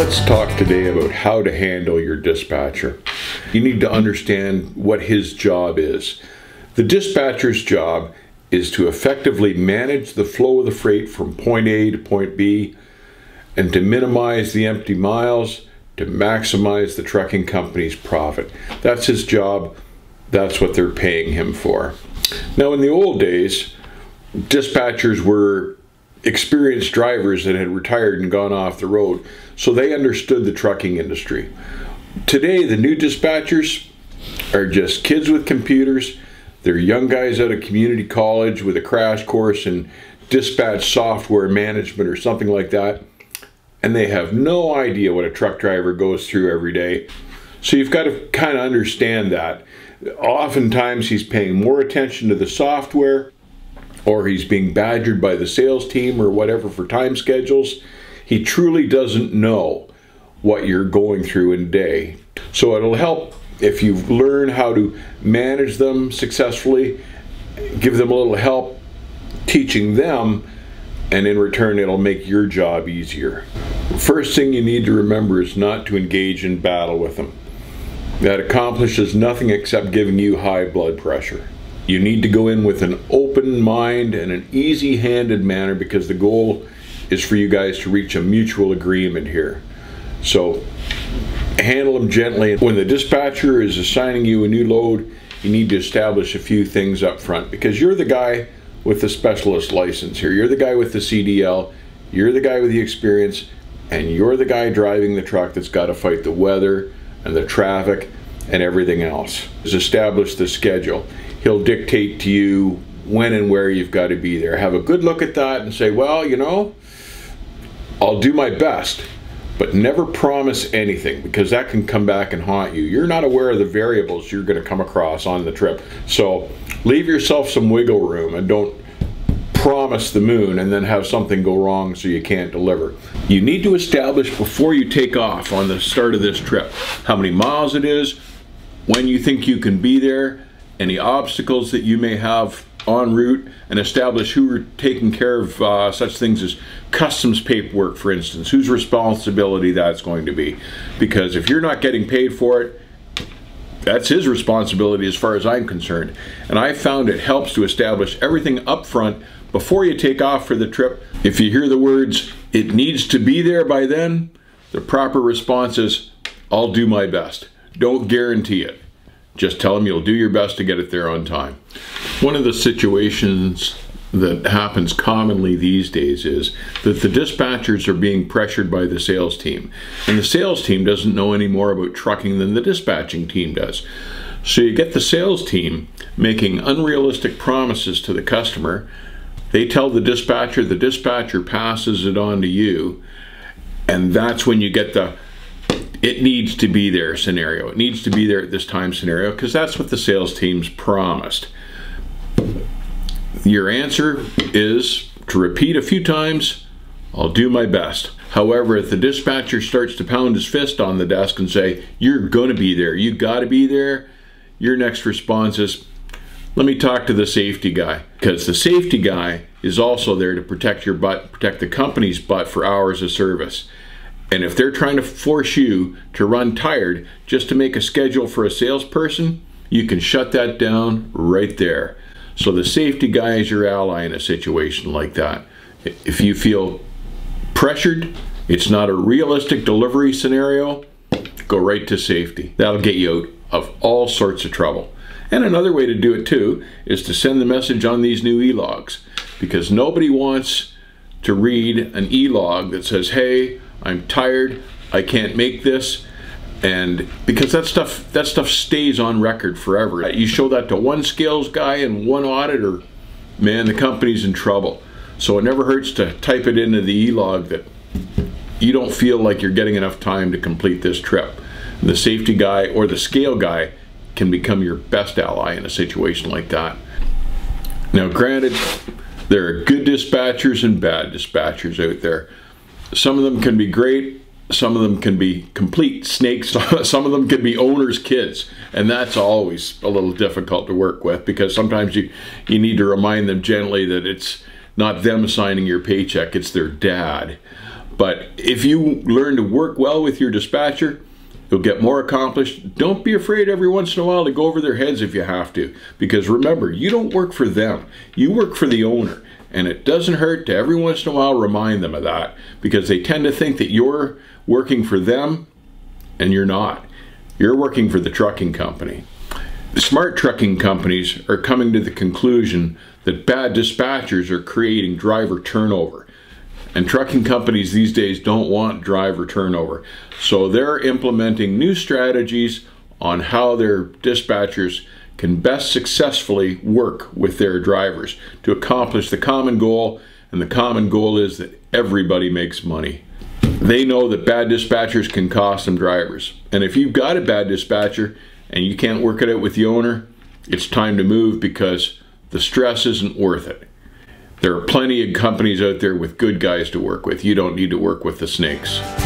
Let's talk today about how to handle your dispatcher. You need to understand what his job is. The dispatcher's job is to effectively manage the flow of the freight from point A to point B and to minimize the empty miles, to maximize the trucking company's profit. That's his job. That's what they're paying him for. Now, in the old days, dispatchers were experienced drivers that had retired and gone off the road, so they understood the trucking industry. Today, the new dispatchers are just kids with computers. They're young guys out of community college with a crash course in dispatch software management or something like that, and they have no idea what a truck driver goes through every day. So you've got to kind of understand that. Oftentimes he's paying more attention to the software, or he's being badgered by the sales team or whatever for time schedules. He truly doesn't know what you're going through in a day. So it'll help if you learn how to manage them successfully, give them a little help teaching them, and in return it'll make your job easier. First thing you need to remember is not to engage in battle with them. That accomplishes nothing except giving you high blood pressure. You need to go in with an open mind and an easy-handed manner, because the goal is for you guys to reach a mutual agreement here. So handle them gently. When the dispatcher is assigning you a new load, you need to establish a few things up front, because you're the guy with the specialist license here. You're the guy with the CDL, you're the guy with the experience, and you're the guy driving the truck that's got to fight the weather and the traffic and everything else. Establish the schedule. He'll dictate to you when and where you've got to be there. Have a good look at that and say, well, you know, I'll do my best, but never promise anything, because that can come back and haunt you. You're not aware of the variables you're going to come across on the trip. So leave yourself some wiggle room and don't promise the moon and then have something go wrong so you can't deliver. You need to establish before you take off on the start of this trip how many miles it is, when you think you can be there, any obstacles that you may have en route, and establish who are taking care of such things as customs paperwork, for instance, whose responsibility that's going to be. Because if you're not getting paid for it, that's his responsibility as far as I'm concerned. And I found it helps to establish everything up front before you take off for the trip. If you hear the words, "it needs to be there by then," the proper response is, "I'll do my best." Don't guarantee it. Just tell them you'll do your best to get it there on time. One of the situations that happens commonly these days is that the dispatchers are being pressured by the sales team. And the sales team doesn't know any more about trucking than the dispatching team does. So you get the sales team making unrealistic promises to the customer. They tell the dispatcher passes it on to you. And that's when you get the "it needs to be there" scenario. It needs to be there at this time scenario, because that's what the sales team's promised. Your answer is to repeat a few times, "I'll do my best." However, if the dispatcher starts to pound his fist on the desk and say, "You're going to be there, you got to be there," your next response is, "Let me talk to the safety guy," because the safety guy is also there to protect your butt, protect the company's butt for hours of service. And if they're trying to force you to run tired just to make a schedule for a salesperson, you can shut that down right there. So the safety guy is your ally in a situation like that. If you feel pressured, it's not a realistic delivery scenario, go right to safety. That'll get you out of all sorts of trouble. And another way to do it too is to send the message on these new e-logs, because nobody wants to read an e-log that says, "Hey, I'm tired, I can't make this," and because that stuff stays on record forever. You show that to one scales guy and one auditor, man, the company's in trouble. So it never hurts to type it into the e-log that you don't feel like you're getting enough time to complete this trip. The safety guy or the scale guy can become your best ally in a situation like that. Now, granted, there are good dispatchers and bad dispatchers out there. Some of them can be great, some of them can be complete snakes, some of them can be owners' kids, and that's always a little difficult to work with, because sometimes you need to remind them gently that it's not them signing your paycheck, it's their dad. But if you learn to work well with your dispatcher, you'll get more accomplished. Don't be afraid every once in a while to go over their heads if you have to. Because remember, you don't work for them. You work for the owner. And it doesn't hurt to every once in a while remind them of that, because they tend to think that you're working for them, and you're not. You're working for the trucking company. The smart trucking companies are coming to the conclusion that bad dispatchers are creating driver turnover. And trucking companies these days don't want driver turnover. So they're implementing new strategies on how their dispatchers can best successfully work with their drivers to accomplish the common goal, and the common goal is that everybody makes money. They know that bad dispatchers can cost them drivers, and if you've got a bad dispatcher and you can't work it out with the owner, it's time to move, because the stress isn't worth it. There are plenty of companies out there with good guys to work with. You don't need to work with the snakes.